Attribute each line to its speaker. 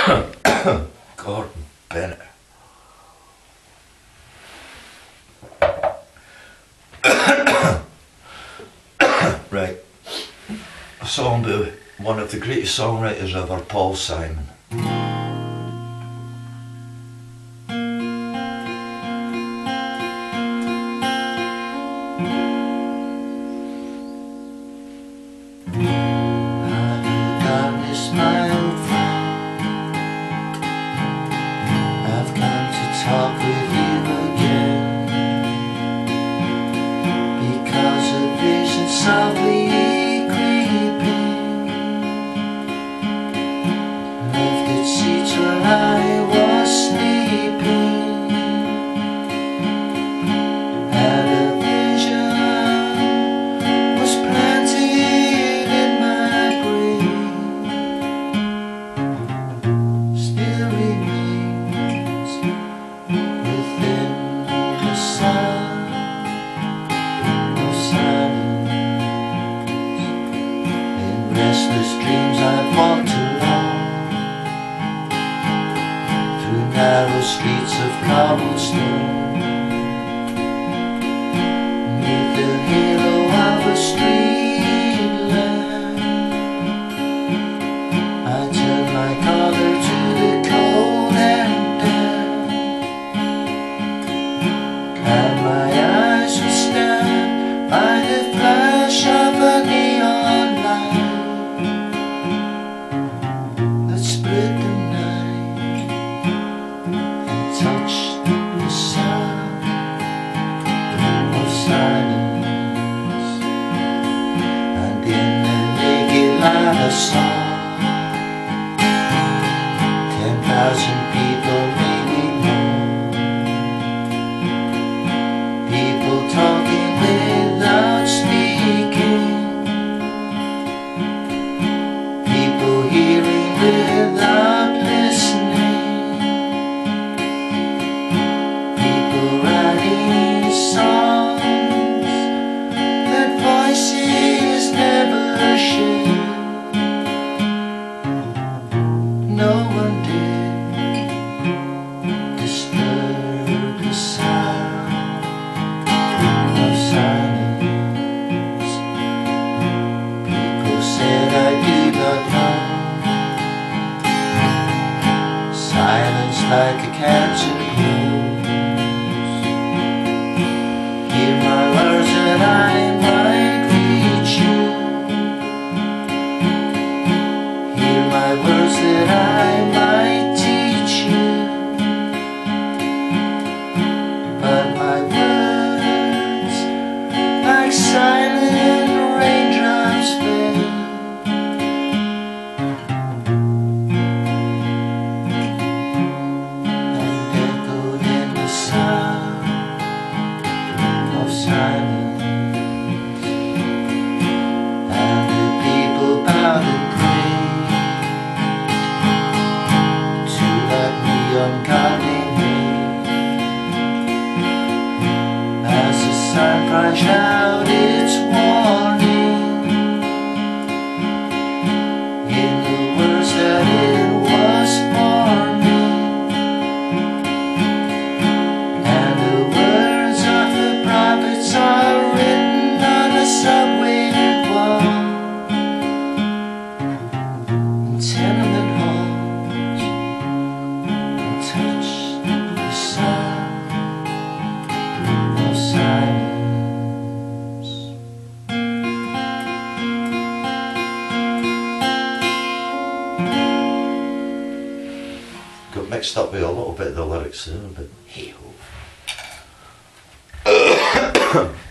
Speaker 1: Gordon Bennett. Right, a song by one of the greatest songwriters ever, Paul Simon.
Speaker 2: My old friend, I've come to talk with you again, because a vision softly creeping left its seats while I was sleeping, and a vision was planted in my brain. Still remains within the sound of silence. In restless dreams I've walked along through narrow streets of cobblestone, neath the halo of a street lamp. I turn my collar to the cold and damp, and my eyes were stabbed by the flash of a neon light that split the night and touched the sound of silence. And in the naked light I saw 10,000 people, maybe more. People talking without speaking, people hearing without listening, people writing songs that voices never share. No one did disturb the sound of silence. People said I did not know. Silence like a cancer grows. Hear my words that I might reach you. Hear my words that I might teach you. But my words, like silent raindrops, fell and echoed in the sound of silence. And the people bowed and prayed to that ungodly name, as the sun flashed out its warning in the words that it was forming. And the words of the prophets are written on a subway wall, in tenement halls, and touch the sound of silence.
Speaker 1: Got mixed up with a little bit of the lyrics there, but hey ho.